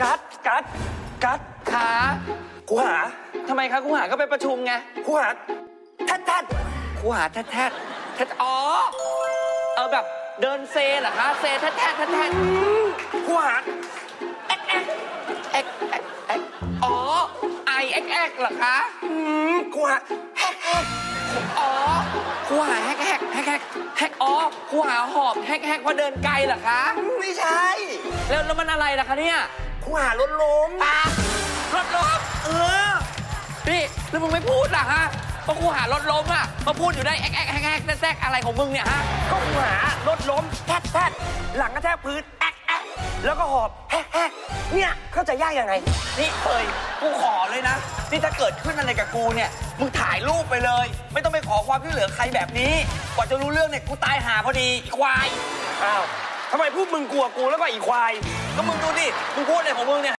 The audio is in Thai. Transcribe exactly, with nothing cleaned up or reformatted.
กัดกัดกัดขากูหาทำไมคะกูหาก็ไปประชุมไงกูหาแท้แท้กูหาแท้แท้แท้อ๋อเออแบบเดินเซเหรอคะเซแท้แท้แท้แท้กูหาเอ็กเอ็กเอ็กเอ็กเอ็กอ๋อไอเอ็กเอ็กเหรอคะอืมกูหาแฮกแฮกอ๋อกูหาแฮกแฮกแฮกแฮกแฮกอ๋อกูหาหอบแฮกแฮกว่าเดินไกลเหรอคะไม่ใช่แล้วแล้วมันอะไรล่ะคะเนี่ยกูหารถล้มอ่ะรถล้มเออนี่แล้วมึงไม่พูดล่ะฮะเพราะกูหารถล้มอ่ะมาพูดอยู่ได้แอ๊กแอ๊กแอ๊กแอ๊กแอ๊กอะไรของมึงเนี่ยฮะก็กูหารถล้มแทดแทดหลังกระแทกพื้นแอ๊กแอ๊กแล้วก็หอบแฮกแฮกเนี่ยเข้าใจยากยังไงนี่เอ้ยกูขอเลยนะนี่ถ้าเกิดขึ้นอะไรกับกูเนี่ยมึงถ่ายรูปไปเลยไม่ต้องไปขอความช่วยเหลือใครแบบนี้กว่าจะรู้เรื่องเนี่ยกูตายหาพอดีอีควายอ้าวทำไมพวกมึงกลัวกูแล้วก็อีควายก็มึงดูดิมึงพูดอะไรของมึงเนี่ย